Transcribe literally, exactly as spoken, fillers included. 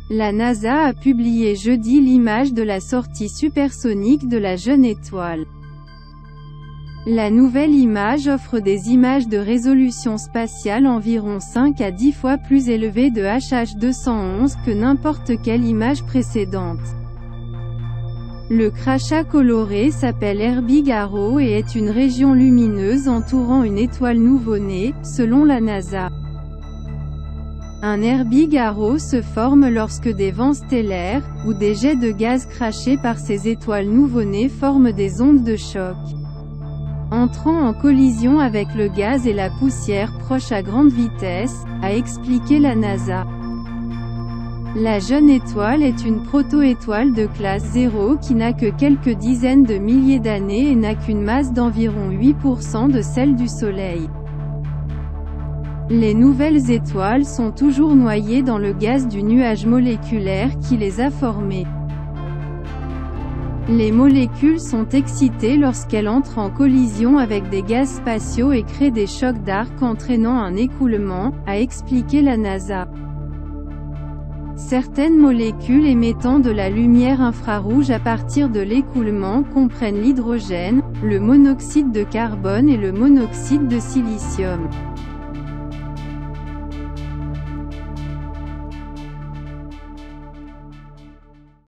La NASA a publié jeudi l'image de la sortie supersonique de la jeune étoile. La nouvelle image offre des images de résolution spatiale environ cinq à dix fois plus élevées de H H deux cent onze que n'importe quelle image précédente. Le crachat coloré s'appelle Herbig Haro et est une région lumineuse entourant une étoile nouveau-née, selon la NASA. Un Herbig Haro se forme lorsque des vents stellaires, ou des jets de gaz crachés par ces étoiles nouveau-nées forment des ondes de choc, entrant en collision avec le gaz et la poussière proches à grande vitesse, a expliqué la NASA. La jeune étoile est une proto-étoile de classe zéro qui n'a que quelques dizaines de milliers d'années et n'a qu'une masse d'environ huit pour cent de celle du Soleil. Les nouvelles étoiles sont toujours noyées dans le gaz du nuage moléculaire qui les a formées. Les molécules sont excitées lorsqu'elles entrent en collision avec des gaz spatiaux et créent des chocs d'arc entraînant un écoulement, a expliqué la NASA. Certaines molécules émettant de la lumière infrarouge à partir de l'écoulement comprennent l'hydrogène, le monoxyde de carbone et le monoxyde de silicium.